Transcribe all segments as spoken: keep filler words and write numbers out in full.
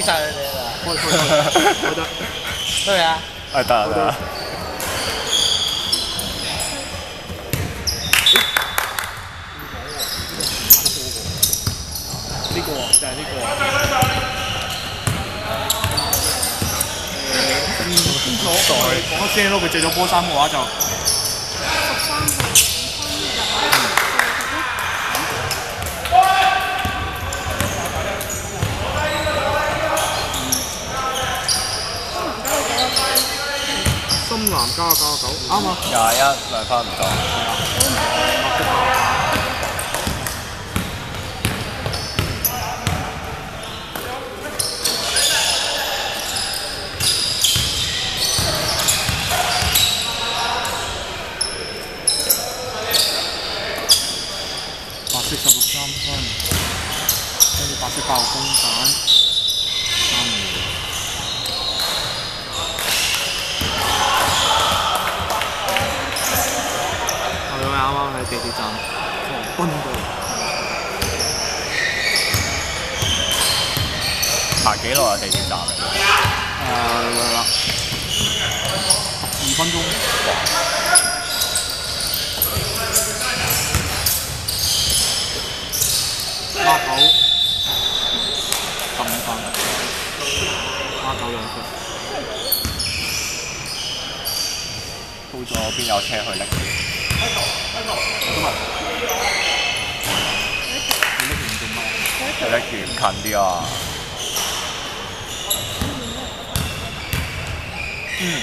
晒佢哋啦。 開開開，開得。 對啊。 誒得啦得啦。 呢個就係呢個。誒，清楚。講得聲咯，佢着咗波衫嘅話就。深藍加九十九，啱啊！ 廿一兩分唔到。 白色十六三分，跟住白色八號公蛋，三秒。我哋啱啱喺地鐵站狂奔過。 行幾耐啊？地鐵站嚟？ 誒啦，十二分鐘。孖九十五分，孖九兩分。 到咗邊有車去拎？ 今日你拎完做乜？ 你拎完近啲啊！ 嗯。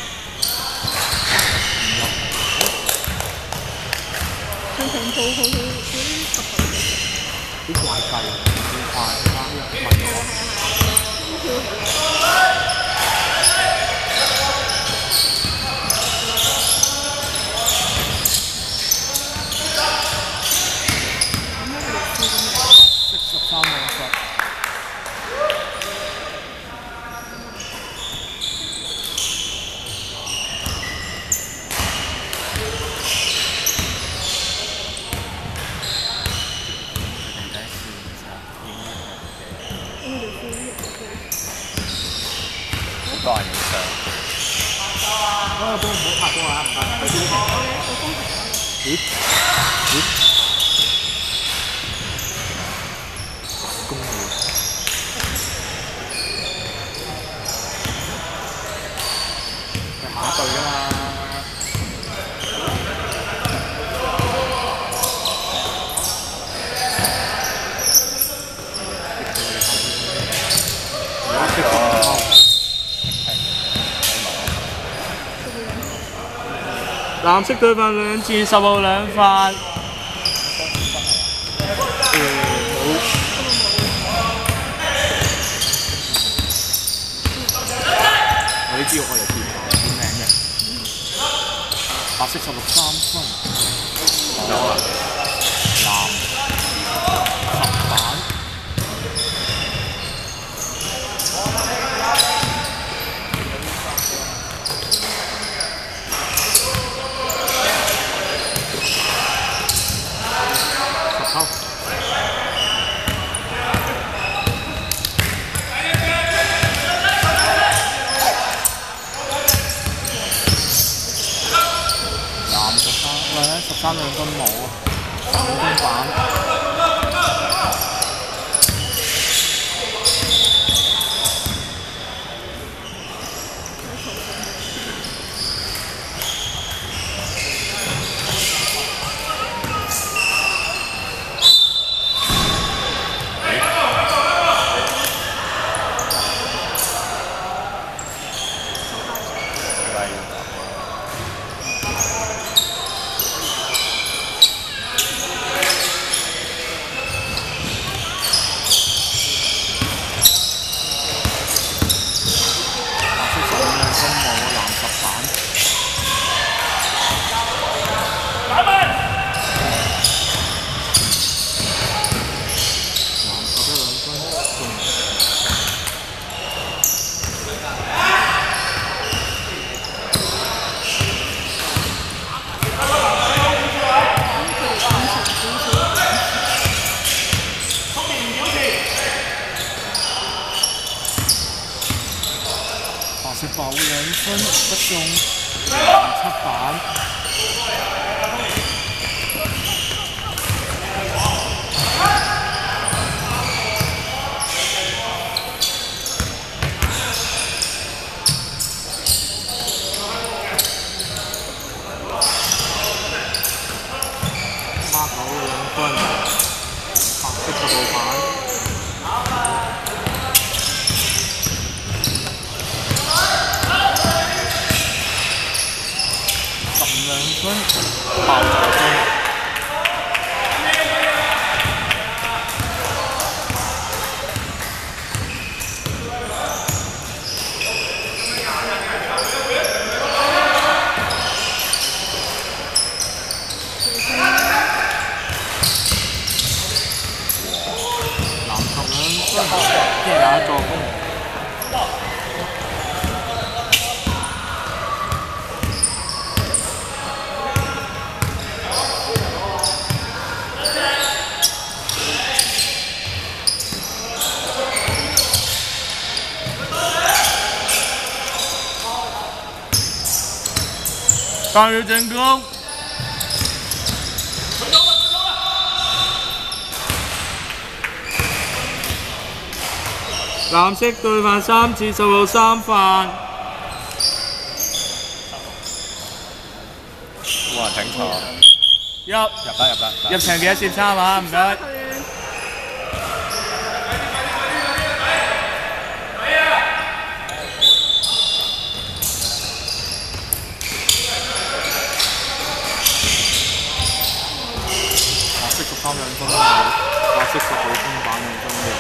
佢成套好好嗰啲十頭好怪計，好快，啱一問識十三兩分。 好多人影相。 嗰個都唔好拍波啊！唔該。咦？咦？公路。係下一隊㗎嘛？藍色對分兩次，十號兩分。誒好。我呢招我嚟見下點名嘅。白色十六三分。有啊。藍十板。十三兩分冇啊，五分板。 色爆兩分不中，七板。孖九兩分，白色十號板。兩分爆咗分，籃球兩分，即係有一助攻。三秒進攻，藍色對犯三次十號三犯， 冇人整錯， 入入得入得， 入場幾多攝三啊？唔該。三兩分有，白色十號中板兩分嘅。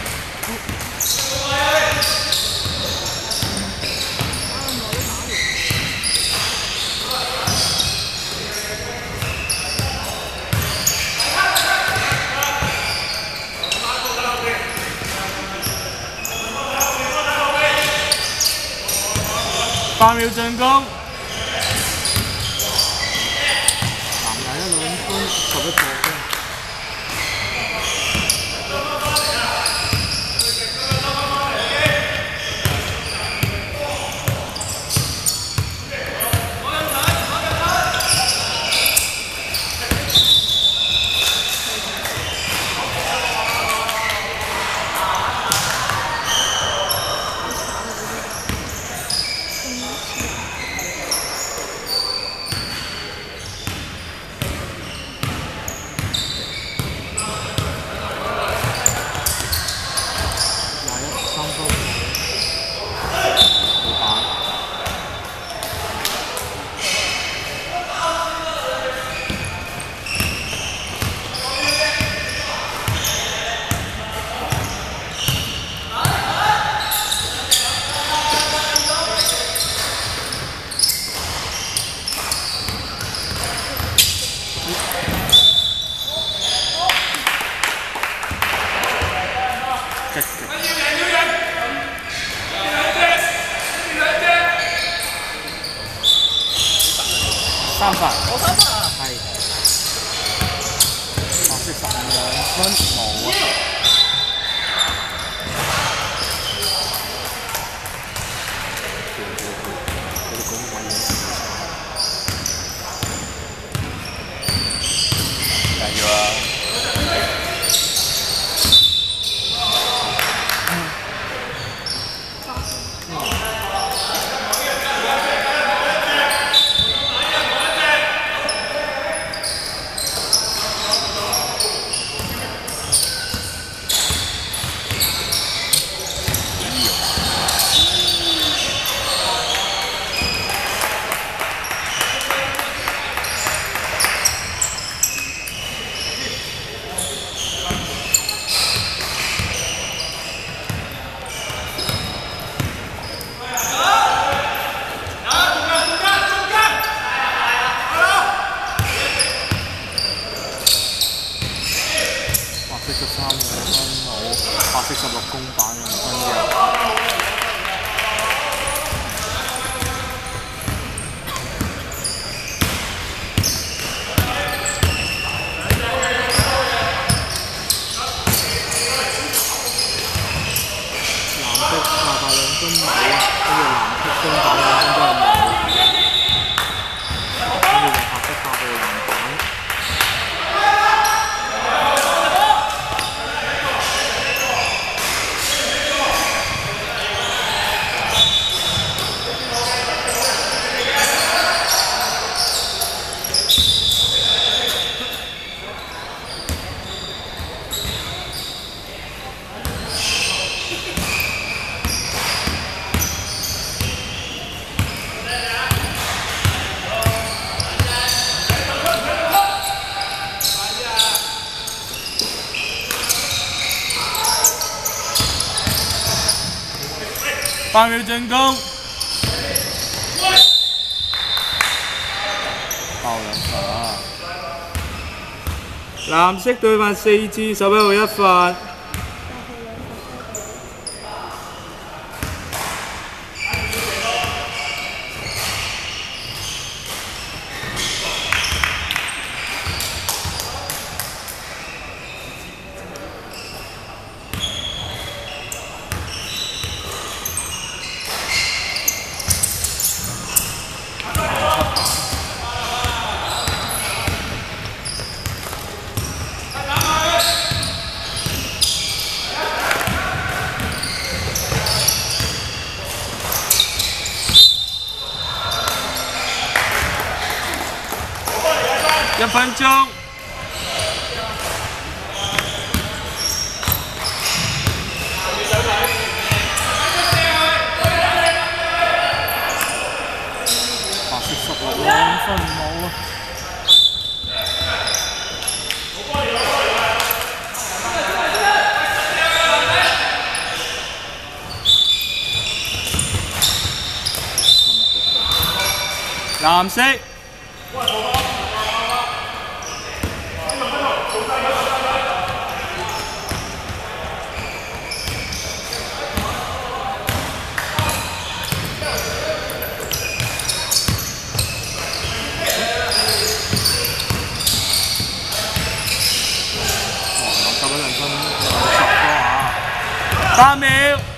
八秒進攻，南亞一兩分，十一個分。三分，我三分啊！係，白色十兩分冇啊！佢哋講乜嘢？ 緊要啊！ 八秒進攻。爆兩球啊！藍色對犯四至十一號一犯。一分鐘。白色十六兩分冇啊！藍色。八秒。